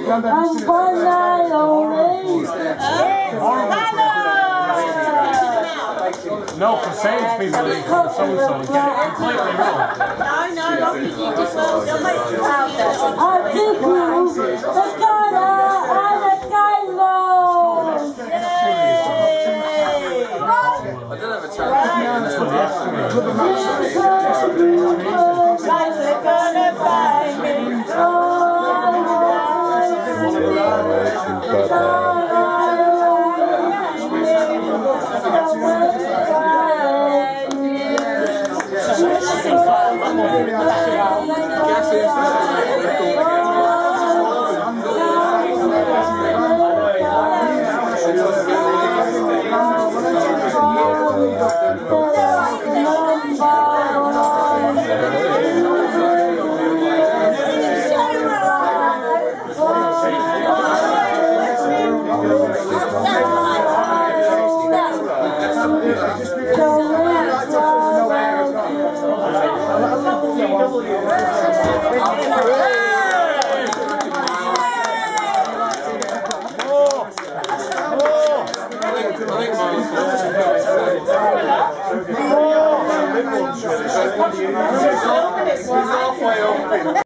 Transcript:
No, for science people they call so-and-so and get it completely wrong. No, you just don't make it louder. I don't have a chance. Halfway open.